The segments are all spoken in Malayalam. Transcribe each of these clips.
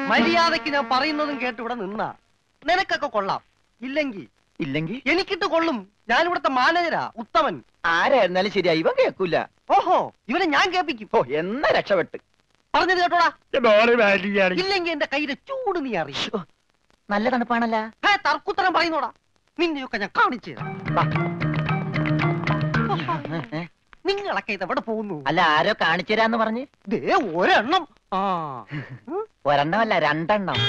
മര്യാദക്ക് ഞാൻ പറയുന്നതും കേട്ട് ഇവിടെ നിന്നാ നിനക്കൊക്കെ കൊള്ളാം. ഇല്ലെങ്കിൽ എനിക്കിട്ട് കൊള്ളും. ഞാനിവിടുത്തെ മാനേജരാ, ഉത്തമൻ. ആരായിരുന്നാലും ശരിയാ, ഇവൻ കേൾക്കൂല. ഓഹോ, ഇവനെ ഞാൻ കേൾപ്പിക്കും. ഓ, എന്നാ രക്ഷപ്പെട്ട്. പറഞ്ഞത് കേട്ടോടാ. ഇല്ലെങ്കിൽ എന്റെ കയ്യിലെ ചൂട് നീ അറിയോ. നല്ല തണുപ്പാണല്ല. തർക്കുത്തരം പറയുന്നോടാ. നിന്നെയൊക്കെ ഞാൻ കാണിച്ചു തരാം. നിങ്ങളൊക്കെ ഇതെവിടെ പോകുന്നു? അല്ല, ആരോ കാണിച്ചു തരാന്ന് പറഞ്ഞ്. ഒരെണ്ണം. ഒരെണ്ണമല്ല, രണ്ടെണ്ണം.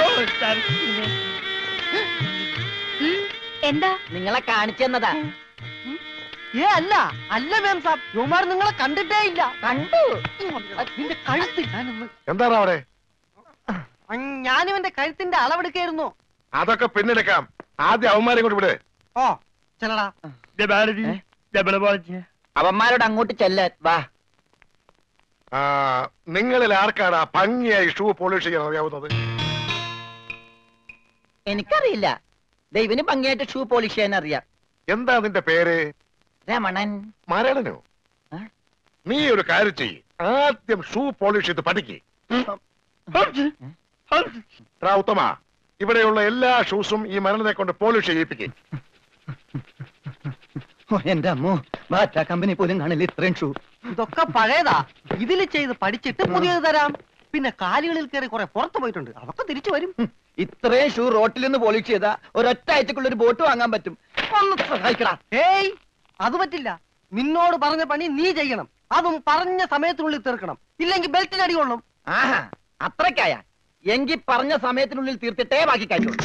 എന്താ? നിങ്ങളെ കാണിച്ചു തന്നതാ. അല്ല അല്ല മാം സാബ്, യുവമാർ നിങ്ങളെ കണ്ടിട്ടേ ഇല്ല. കണ്ടു. നിന്റെ കഴുത്ത് ഞാനൊന്ന്. എന്താണ് അവിടെ? ഞാനിവന്റെ കഴുത്തിന്റെ അളവെടുക്കായിരുന്നു. അതൊക്കെ പിന്നെടുക്കാം. ആദ്യം അവന്മാരെ കൊണ്ട് വിട്. ഓ ചെല്ലടാ. അവന്മാരോട് അങ്ങോട്ട് ചെല്ലാൻ വാ. നിങ്ങളിൽ ആർക്കാണ് ഭംഗിയായി ഷൂ പോളിഷ് ചെയ്യാൻ അറിയാവുന്നത്? എനിക്കറിയില്ല. ദൈവന് ഭംഗിയായിട്ട് ഷൂ പോളിഷ് ചെയ്യാൻ അറിയാം. എന്താ നിന്റെ പേര്? രമണൻ. മരണനോ? നീ ഒരു കാര്യം ചെയ്യ്, ആദ്യം ഷൂ പോളിഷ് ചെയ്ത് പഠിക്ക്. ഉത്തമ, ഇവിടെയുള്ള എല്ലാ ഷൂസും ഈ മരണനെ കൊണ്ട് പോളിഷ് ചെയ്യിപ്പിക്കും. എന്റെ അമ്മോ, ബാറ്റ കമ്പനി പോലും കാണില്ല ഇത്രയും ഷൂ. ഇതൊക്കെ പഴയതാ. ഇതിൽ ചെയ്ത് പഠിച്ചിട്ട് പുതിയത് തരാം. പിന്നെ കാലുകളിൽ കയറി കുറെ പുറത്തു പോയിട്ടുണ്ട്, അതൊക്കെ തിരിച്ചു വരും. ഇത്രയും ഷൂ റോട്ടിൽ നിന്ന് പോളിഷ് ചെയ്താ ഒരൊറ്റ ആഴ്ചക്കുള്ള ഒരു ബോട്ട് വാങ്ങാൻ പറ്റും. ഒന്ന് സഹായിക്കടാ. ഏയ്, അത് പറ്റില്ല. നിന്നോട് പറഞ്ഞ പണി നീ ചെയ്യണം. അതും പറഞ്ഞ സമയത്തിനുള്ളിൽ തീർക്കണം. ഇല്ലെങ്കിൽ ബെൽറ്റിന് അടി കൊള്ളും. ആഹാ, അത്രക്കായ എങ്കിൽ പറഞ്ഞ സമയത്തിനുള്ളിൽ തീർത്തിട്ടേ ബാക്കി കഴിയുള്ളൂ.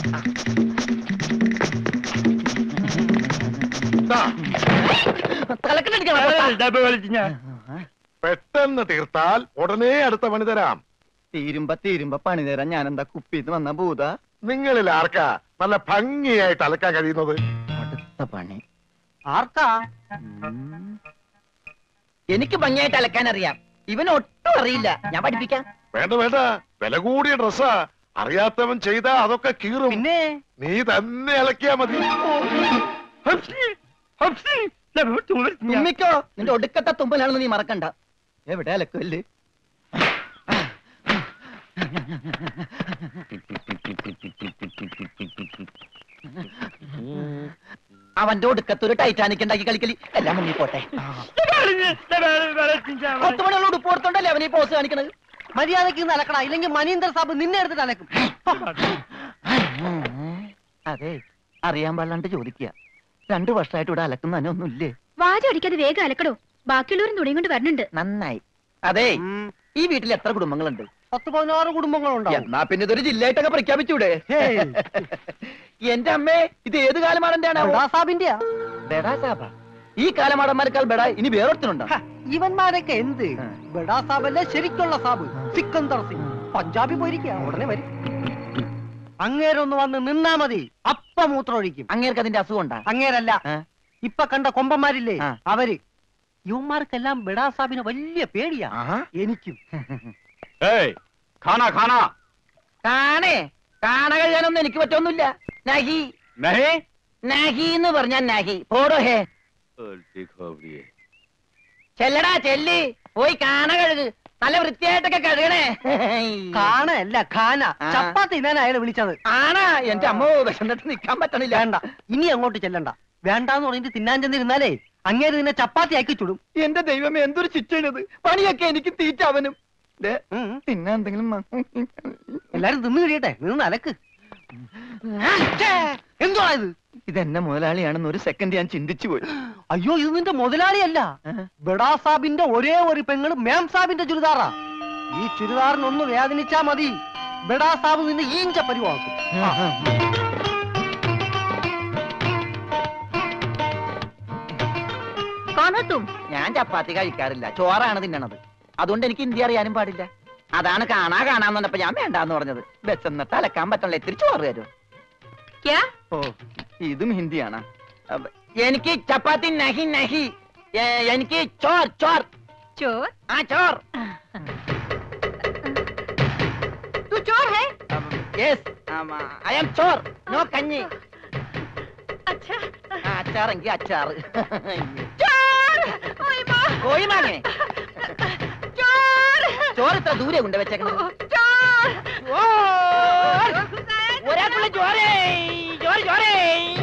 പെട്ടെന്ന് തീർത്താൽ ഉടനെ അടുത്ത പണി തരാം. തീരുമ്പ പണി തരാൻ ഞാൻ എന്താ കുപ്പിന്ന് വന്ന ഭൂത? നിങ്ങളിൽ ആർക്കാ നല്ല ഭംഗിയായിട്ട് അലക്കാൻ കഴിയുന്നത്? അടുത്ത പണി ആർക്കാ? എനിക്ക് ഭംഗിയായിട്ട് അലക്കാൻ അറിയാം. ഇവന് ഒട്ടും അറിയില്ല. ഞാൻ പഠിപ്പിക്കാം. വേണ്ട വേണ്ട, വില കൂടിയ ഡ്രസ്സാ. അറിയാത്തവൻ ചെയ്താ അതൊക്കെ കീറും. പിന്നെ നീ തന്നെ അലക്കിയാ മതി. തുമ്മിക്കോ, നിന്റെ ഒടുക്കത്തെ തുമ്പലാണെന്ന് നീ മറക്കണ്ട. എവിടെ അലക്കല്ലേ? അവന്റെ ഒടുക്കത്തൊരു ടൈറ്റാനിക് ഉണ്ടാക്കി കളിക്കലി. എല്ലാം മുന്നിൽ പോട്ടെ. 10 മണിയുള്ള ഉടുപ്പ് കൊടുത്തോണ്ടല്ലേ അവനീ പോസ് കാണിക്കണത്. മര്യാദക്ക് അലക്കടാ, ഇല്ലെങ്കിൽ മനീന്ദർ സാബ് നിന്നെ എടുത്തിട്ട് അലക്കും. അതെ, അറിയാൻ പാടില്ലാണ്ട് ചോദിക്കുക. 2 വർഷമായിട്ട് ഇവിടെ അലക്കുന്ന തന്നെ ഒന്നുമില്ലേ? വാചടിക്കാതെ വേഗം അലക്കടോ. ബാക്കിയുള്ളവരും തുണിയും കൊണ്ട് വരുന്നുണ്ട്. നന്നായി. അതെ, ഈ വീട്ടിൽ എത്ര കുടുംബങ്ങളുണ്ട്? 10-16 കുടുംബങ്ങളുണ്ടോ? എന്നാ പിന്നെ ഇതൊരു ജില്ലയായിട്ടൊക്കെ പ്രഖ്യാപിച്ചൂടെ? എന്റെ അമ്മേ, ഇത് ഏത് കാലമാടന്റെയാണ്? ഈ കാലമാടന്മാരെക്കാൾ ബെടാ ഇനി വേറൊരുത്തനുണ്ടോ? ഇവന്മാരൊക്കെ എന്ത് ബെടാ സാബല്ലേ ശരിക്കുള്ള സാബ്? സിക്കന്ദർ സിംഗ് പഞ്ചാബി പോയിരിക്കുക, ഉടനെ വരും. അങ്ങേരൊന്ന് വന്ന് നിന്നാ മതി, അപ്പ മൂത്രം ഒഴിക്കും. അങ്ങേർക്ക് അതിന്റെ അസുഖം ഉണ്ടാ? അങ്ങേരല്ല, ഇപ്പൊ കണ്ട കൊമ്പന്മാരില്ലേ അവര്. യുവന്മാർക്കെല്ലാം ബെടാ സാബിന് വലിയ പേടിയാ. എനിക്കും. കാണ കഴിയാനൊന്നും എനിക്ക് പറ്റൊന്നുമില്ല. നഹി നഹി എന്ന് പറഞ്ഞാ നഹി. പോടോ ഹേ. ചെല്ലടാ ചെല്ലി, പോയി കാണ കഴുക്. നല്ല വൃത്തിയായിട്ടൊക്കെ കഴുകണേ. കാണല്ല ഖാന. ചപ്പാത്തി ഞാൻ അയാളെ വിളിച്ചത്. ആണാ? എന്റെ അമ്മോ, വിശന്നിട്ട് നിക്കാൻ പറ്റണില്ല. വേണ്ട, ഇനി അങ്ങോട്ട് ചെല്ലണ്ട. വേണ്ടാന്ന് പറഞ്ഞിട്ട് തിന്നാൻ ചെന്നിരുന്നാലേ അങ്ങേര് നിന്നെ ചപ്പാത്തി ആക്കി ചുടും. എന്റെ ദൈവമേ, എന്തൊരു ചിറ്റണത്. പണിയൊക്കെ എനിക്ക് തീറ്റ അവനും. തിന്നാ എന്തെങ്കിലും എല്ലാരും തിന്നു കഴിയട്ടെ, നിന്ന് അലക്ക്. എന്തുവാ ഇത്? ഇതെന്നെ മുതലാളിയാണെന്ന് ഒരു സെക്കൻഡ് ഞാൻ ചിന്തിച്ചു പോയി. അയ്യോ, ഇത് നിന്റെ മുതലാളിയല്ല. ബെടാ സാബിന്റെ ഒരേ ഒരു പെങ്ങള് മാം സാബിന്റെ ചുരിദാറാ. ഈ ചുരിദാറിനൊന്ന് വേദനിച്ചാ മതി, ബെടാ സാബ് നിന്നെ ഈഞ്ച പരിവാക്കും. ഞാൻ ചപ്പാത്തി കഴിക്കാറില്ല, ചോറാണ് തിന്നണത്. അതുകൊണ്ട് എനിക്ക് ഹിന്ദി അറിയാനും പാടില്ല. അതാണ് കാണാന്ന് പറഞ്ഞപ്പോ ഞാൻ വേണ്ടാന്ന് പറഞ്ഞത്. ബെച്ചെന്നിട്ട് അലക്കാൻ പറ്റണല്ലോ, ഇത്തിരി ചോറ് തരും. ഓ, ഇതും ഹിന്ദിയാണ്. എനിക്ക് ചപ്പാത്തി നഹി നഹി, എനിക്ക് ചോർ ചോർ ചോർ. ആ ചോർ. ഐ ആം ചോർ, നോ കഞ്ഞി. അച്ചാറെങ്കി അച്ചാറ്. കോഴി മാങ്ങേ ചോറ് ഇത്ര ദൂരെ കൊണ്ട് വെച്ചേക്കണം. ഒരാൾക്കുള്ള ചോരേ ചോര ചോരേ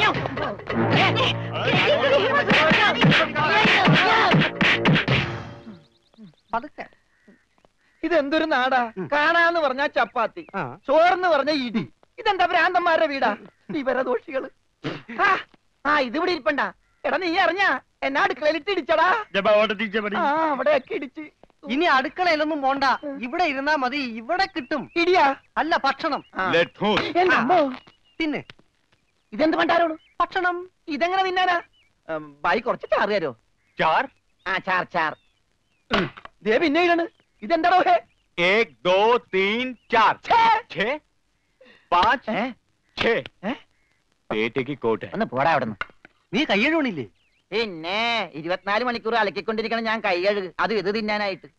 പതുക്കെ. ഇതെന്തൊരു നാടാ? കാണാന്ന് പറഞ്ഞാ ചപ്പാത്തി, ചോറെന്ന് പറഞ്ഞ ഇടി. ഇതെന്താ ഭ്രാന്തന്മാരുടെ വീടാ? വിവരദോഷികള്. ഇതിവിടെ ഇരിപ്പണ്ട. എടാ നീ അറിഞ്ഞാ എന്നാ അടുക്കളയിലിട്ട് ഇടിച്ചടാ? അവിടെയൊക്കെ ഇടിച്ച്. ഇനി അടുക്കളയിലൊന്നും പോണ്ട, ഇവിടെ ഇരുന്നാ മതി. ഇവിടെ കിട്ടും. ഇടിയാ? അല്ല, ഭക്ഷണം. തിന്നെ. ഇതെന്ത് പണ്ടാരോളൂ? ഭക്ഷണം. ഇതെങ്ങനെ തിന്നാനാ? ബായി കുറച്ച് ചാറ് തരോ? ചാർ? ആ ചാർ ചാർ. ദേ പിന്നെ ഇടണ്. ഇതെന്താടോ? 1 2 3 4 6 5 6 പേറ്റയ്ക്ക് കോട്ട്. ഒന്ന് പോടാ അവിടെ നിന്ന്. നീ കയ്യഴുണില്ലേ? പിന്നെ 24 മണിക്കൂർ അലക്കിക്കൊണ്ടിരിക്കണം ഞാൻ കൈകഴുകു. അത് ഇത് തിന്നാനായിട്ട്.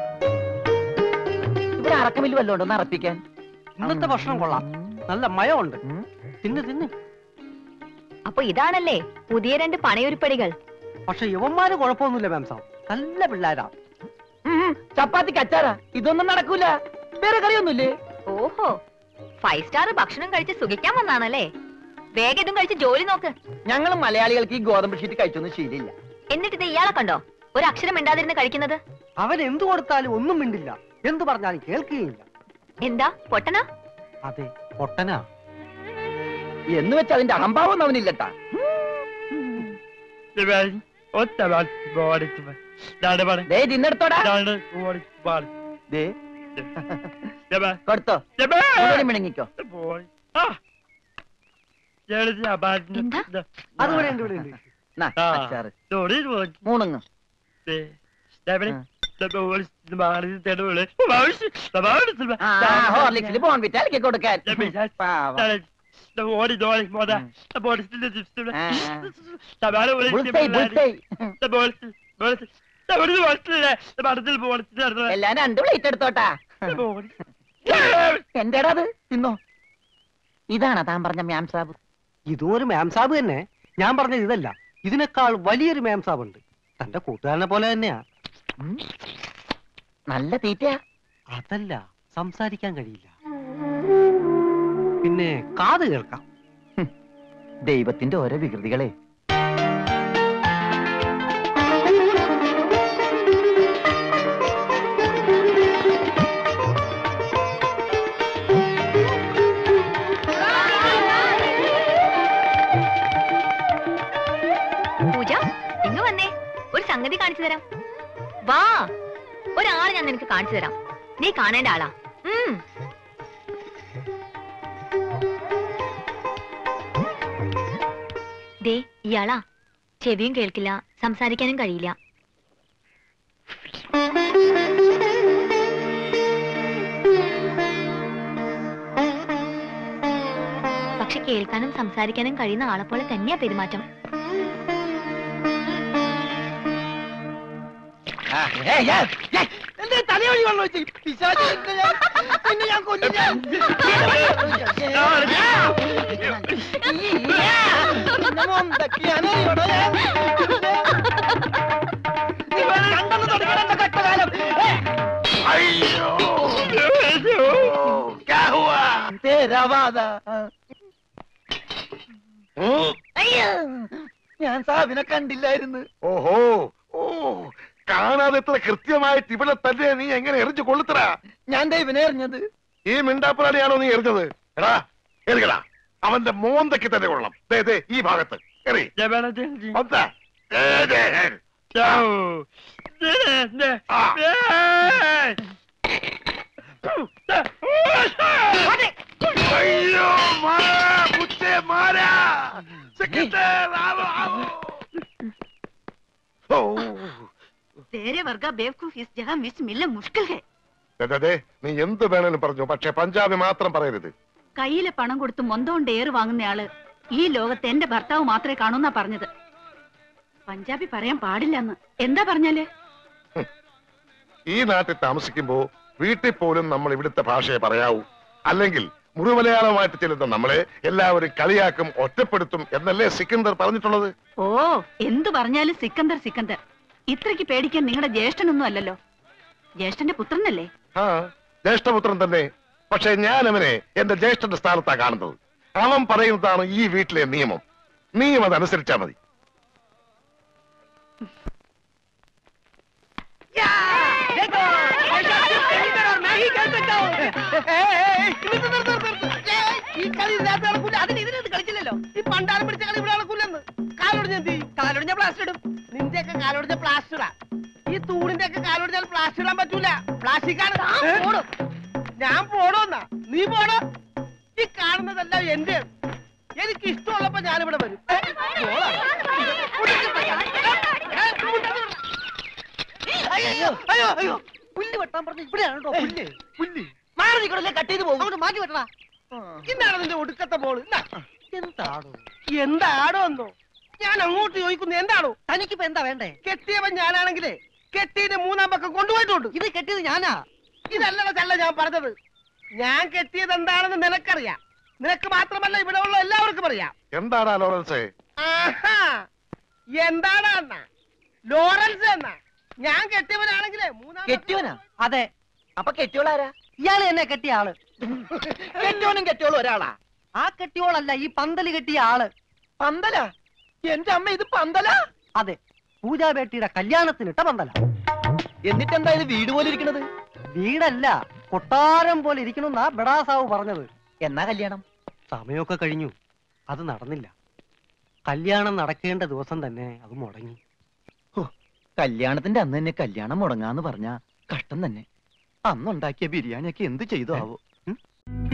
ഇവിടെ അറക്കമില്ല വല്ലോണ്ടോ ഒന്ന് അറപ്പിക്കാൻ? ഇന്നത്തെ ഭക്ഷണം കൊള്ളാം, നല്ല മയമുണ്ട്. തിന്ന് തിന്ന്. അപ്പൊ ഇതാണല്ലേ പുതിയ 2 പണയൊരുപ്പടികൾ. പക്ഷെ യുവന്മാര് കുഴപ്പമൊന്നുമില്ല മാം സാബ്, നല്ല പിള്ളേരാ. ചപ്പാത്തിക്ക് അച്ചാറാ? ഇതൊന്നും നടക്കൂല. വേറെ കറിയൊന്നുമില്ലേ? ഓഹോ, 5 സ്റ്റാർ ഭക്ഷണം കഴിച്ച് സുഖിക്കാൻ വന്നാണല്ലേ? വേഗം ഇതും കഴിച്ച് ജോലി നോക്ക്. ഞങ്ങൾ മലയാളികൾക്ക് ഈ ഗോതമ്പ് ഷീറ്റ് കഴിച്ചൊന്നും ശീലില്ല. എന്നിട്ട് ഇത് ഇയാളെ കണ്ടോ ഒരു അക്ഷരം മിണ്ടാതിരുന്ന് കഴിക്കുന്നത്? അവൻ എന്തു കൊടുത്താലും ഒന്നും മിണ്ടില്ല, എന്തു പറഞ്ഞാലും കേൾക്കുകയില്ല. എന്താ പൊട്ടനാ? അതെ, പൊട്ടനാ. എന്ന് വെച്ച് അതിന്റെ അഹംഭാവം അവനില്ലട്ടാ. ഇന്നെടുത്തോടാ കൊടുത്തോ, മിണങ്ങിക്കോ. അതുപോലെ മൂണങ്ങ്. ഹോർലിക്സിൽ ബോൺവിറ്റ അലക്കി കൊടുക്കാൻ. എല്ലാം 2 പ്ലേറ്റ് എടുത്തോട്ടാ. എന്താടാ അത്? തിന്നോ. ഇതാണോ താൻ പറഞ്ഞ മാം സാബ്? ഇതും ഒരു മാം സാബ് തന്നെ. ഞാൻ പറഞ്ഞത് ഇതല്ല, ഇതിനേക്കാൾ വലിയൊരു മാം സാബ് ഉണ്ട്. തന്റെ കൂട്ടുകാരനെ പോലെ തന്നെയാ. നല്ല തീറ്റയാ. അതല്ല, സംസാരിക്കാൻ കഴിയില്ല, പിന്നെ കാത് കേൾക്കാം. ദൈവത്തിന്റെ ഓരോ വികൃതികളെ. പൂജ, ഇങ്ങ് വന്നേ, ഒരു സംഗതി കാണിച്ചു തരാം. വാ, ഒരാളെ ഞാൻ നിനക്ക് കാണിച്ചു തരാം. നീ കാണേണ്ട ആളാ. ദേ ഇയാളാ. ചെവിയും കേൾക്കില്ല, സംസാരിക്കാനും കഴിയില്ല. പക്ഷെ കേൾക്കാനും സംസാരിക്കാനും കഴിയുന്ന ആളെ പോലെ തന്നെയാ പെരുമാറ്റം. തലയൊഴി വന്നു ഞാൻ കൊല്ലും. ഞാൻ സാബിനെ കണ്ടില്ലായിരുന്നു. ഓഹോ, ഓ, കാണാതെ എത്ര കൃത്യമായിട്ട് ഇവിടെ തന്നെ നീ എങ്ങനെ എറിഞ്ഞു കൊള്ളുത്തറാ? ഞാൻ ദൈവനെ എറിഞ്ഞത്. ഈ മിണ്ടാപ്പുറാണിയാണോ നീ എറിഞ്ഞത്? എടാ എറിയടാ, അവന്റെ മോന്തയ്ക്ക് തന്നെ കൊള്ളണം. ഈ ഭാഗത്ത് എറി. അയ്യോ മാരാ. നീ എന്ത് വേണേലും പറഞ്ഞു, പക്ഷെ പഞ്ചാബി മാത്രം പറയരുത്. കയ്യിലെ പണം കൊടുത്ത് മൊന്തോണ്ട് ഏറ് വാങ്ങുന്നയാള് ഈ ലോകത്ത് എന്റെ ഭർത്താവ് മാത്രമേ കാണൂന്നാ പറഞ്ഞത്. പഞ്ചാബി പറയാൻ പാടില്ലെന്ന്. എന്താ പറഞ്ഞാല്? ഈ നാട്ടിൽ താമസിക്കുമ്പോ വീട്ടിൽ പോലും നമ്മൾ ഇവിടുത്തെ ഭാഷയെ പറയാവൂ. അല്ലെങ്കിൽ മുഴുമലയാളമായിട്ട് ചെല്ലുന്ന നമ്മളെ എല്ലാവരും കളിയാക്കും, ഒറ്റപ്പെടുത്തും എന്നല്ലേ സിക്കന്ദർ പറഞ്ഞിട്ടുള്ളത്? ഓ, എന്തു പറഞ്ഞാലും സിക്കന്ദർ സിക്കന്ദർ. ഇത്രയ്ക്ക് പേടിക്കാൻ നിങ്ങളുടെ ജ്യേഷ്ഠനൊന്നും അല്ലല്ലോ. ജ്യേഷ്ഠന്റെ പുത്രനല്ലേ? ആ, ജ്യേഷ്ഠപുത്രൻ തന്നെ. പക്ഷെ ഞാൻ അവനെ എന്റെ ജ്യേഷ്ഠന്റെ സ്ഥാനത്താണ് കാണുന്നത്. അവൻ പറയുന്നതാണ് ഈ വീട്ടിലെ നിയമം. നീയും അതനുസരിച്ചാ മതി. ഈ കളി ഇതിനകത്ത് നടക്കൂല. അതിന് ഇതിനകത്ത് കളിച്ചില്ലല്ലോ. ഈ പണ്ടാരം പിടിച്ച കളി ഇവിടെ നടക്കൂലെന്ന്. കാലൊടിഞ്ഞ എന്ത് ചെയ്യും? കാലൊടിഞ്ഞ പ്ലാസ്റ്റർ ഇടും. നിന്റെയൊക്കെ കാലൊടിഞ്ഞ പ്ലാസ്റ്ററാ. ഈ തൂണിന്റെ ഒക്കെ കാലൊടിഞ്ഞാൽ പ്ലാസ്റ്റർ ഇടാൻ പറ്റൂല. പ്ലാസ്റ്റിക്കാണ്. ഞാൻ പോണോന്നാ? നീ പോണോ? ഈ കാണുന്നതല്ല എന്റെ. എനിക്ക് ഇഷ്ടമുള്ളപ്പോ ഞാനിവിടെ വരും. അയ്യോ അയ്യോ അയ്യോ, പുല്ല് വെട്ടാൻ പറഞ്ഞ ഇവിടെയാണോ പുല്ല്? പുല്ല് മാറി നിൽക്കണല്ലേ, കട്ട് ചെയ്ത് പോകും. അങ്ങോട്ട് മാറ്റി വെട്ടണ. ഇന്നാണ് നിന്റെ ഒടുക്കത്തെ മോള്. എന്താടോ? എന്താടോ എന്നോ? ഞാൻ അങ്ങോട്ട് ചോദിക്കുന്നു, എന്താണോ? തനിക്കിപ്പോ എന്താ വേണ്ടേ? കെട്ടിയവൻ ഞാനാണെങ്കിലേ കെട്ടിയുടെ മൂന്നാം പക്കം കൊണ്ടുപോയിട്ടുണ്ട്. ഇത് കെട്ടിയത് ഞാനാ. ഇതല്ല ഞാൻ പറഞ്ഞത്. ഞാൻ കെട്ടിയത് എന്താണെന്ന് നിനക്കറിയാം. നിനക്ക് മാത്രമല്ല ഇവിടെ ഉള്ള എല്ലാവർക്കും അറിയാം. എന്താടാ ലോറൻസേ? എന്താടാ എന്നാ? ലോറൻസ് എന്നാ? ഞാൻ കെട്ടിയവനാണെങ്കിലേ മൂന്നാം. കെട്ടിയവനാ? അതെ. അപ്പൊ കെട്ടിയോളാരാ? ഇയാള് എന്നെ കെട്ടിയ ആള്. കെട്ടിയോനും കെട്ടിയോളും ഒരാളാ? ആ കെട്ടിയോളല്ല, ഈ പന്തല് കെട്ടിയ ആള്. പന്തലാ? എന്റെ അമ്മ, ഇത് പന്തലാ? അതെ, പൂജാബേട്ടിയുടെ കല്യാണത്തിനിട്ട പന്തല. എന്നിട്ടെന്താ ഇത് വീട് പോലെ ഇരിക്കണത്? വീടല്ല, കൊട്ടാരം പോലെ ഇരിക്കണമെന്നാ ബഡാസാവ് പറഞ്ഞത്. എന്നാ കല്യാണം? സമയമൊക്കെ കഴിഞ്ഞു, അത് നടന്നില്ല. കല്യാണം നടക്കേണ്ട ദിവസം തന്നെ അത് മുടങ്ങി. കല്യാണത്തിന്റെ അന്ന് തന്നെ കല്യാണം മുടങ്ങാന്ന് പറഞ്ഞ കഷ്ടം തന്നെ. അന്നുണ്ടാക്കിയ ബിരിയാണിയൊക്കെ എന്ത് ചെയ്തു ആവോ?